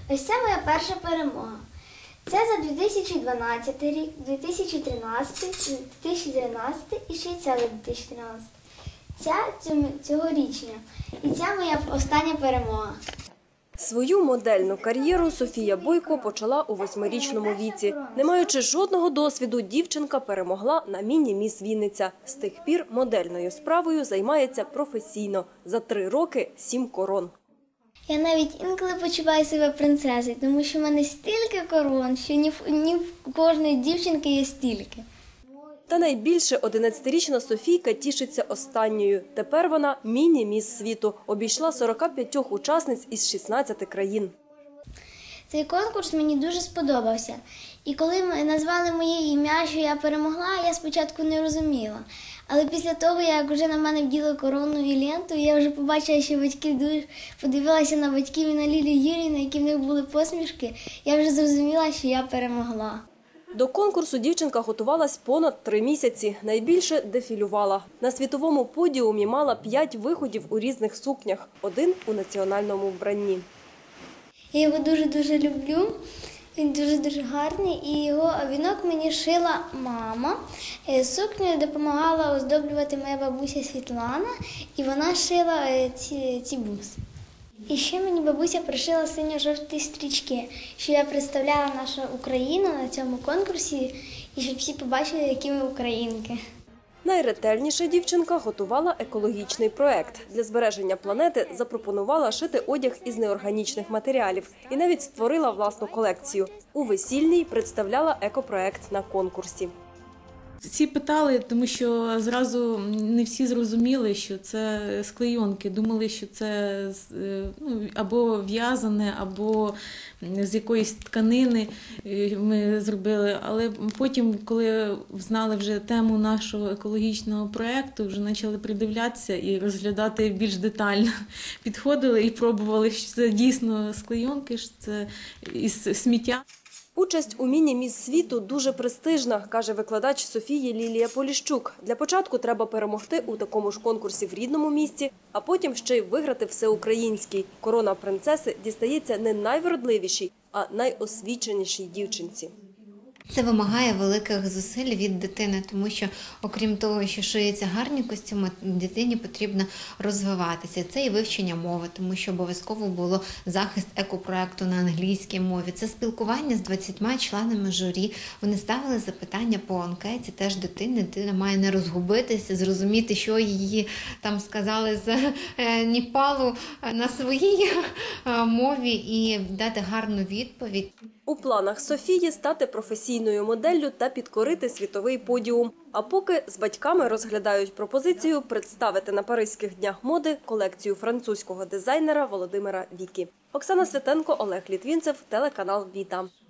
Ось це моя перша перемога. Це за 2012 рік, 2013, 2013 і ще й ця за 2013. Ця цьогорічня. І ця моя остання перемога. Свою модельну кар'єру Софія Бойко почала у 8-річному віці. Не маючи жодного досвіду, дівчинка перемогла на міні-міс Вінниця. З тих пір модельною справою займається професійно. За 3 роки 7 корон. Я навіть інколи почуваю себе принцесою, тому що в мене стільки корон, що ні в кожної дівчинки є стільки. Та найбільше 11-річна Софійка тішиться останньою. Тепер вона міні-міс світу. Обійшла 45 учасниць із 16 країн. Цей конкурс мені дуже сподобався. І коли назвали моє ім'я, що я перемогла, я спочатку не розуміла. Але після того, як вже на мене вділи корону і ленту, я вже побачила, що батьки дуже подивилася на батьків і на Лілію Юріївну, які в них були посмішки, я вже зрозуміла, що я перемогла. До конкурсу дівчинка готувалась понад 3 місяці. Найбільше дефілювала. На світовому подіумі мала 5 виходів у різних сукнях, 1 у національному вбранні. Я його дуже-дуже люблю, він дуже-дуже гарний, і його вінок мені шила мама. Сукню допомагала оздоблювати моя бабуся Світлана, і вона шила ці буси. І ще мені бабуся пришила синьо-жовті стрічки, що я представляла нашу Україну на цьому конкурсі, і щоб всі побачили, які ми українки. Найретельніше дівчинка готувала екологічний проект. Для збереження планети запропонувала шити одяг із неорганічних матеріалів і навіть створила власну колекцію. У весільній представляла екопроект на конкурсі. Всі питали, тому що зразу не всі зрозуміли, що це з клейонки. Думали, що це або в'язане, або з якоїсь тканини ми зробили. Але потім, коли знали вже тему нашого екологічного проєкту, вже почали придивлятися і розглядати більш детально. Підходили і пробували, що це дійсно з клейонки, що це із сміття. Участь у міні-міс світу дуже престижна, каже викладач Софії Лілія Поліщук. Для початку треба перемогти у такому ж конкурсі в рідному місті, а потім ще й виграти всеукраїнський. Корона принцеси дістається не найвродливішій, а найосвіченішій дівчинці. Це вимагає великих зусиль від дитини, тому що, окрім того, що шиються гарні костюми, дитині потрібно розвиватися. Це і вивчення мови, тому що обов'язково було захист екопроекту на англійській мові. Це спілкування з 20 членами журі. Вони ставили запитання по анкеті теж дитини. Дитина має не розгубитися, зрозуміти, що її там сказали з Непалу на своїй мові і дати гарну відповідь. У планах Софії стати професійною моделлю та підкорити світовий подіум. А поки з батьками розглядають пропозицію представити на Паризьких днях моди колекцію французького дизайнера Володимира Вікі. Оксана Святенко, Олег Літвінцев, телеканал «Віта».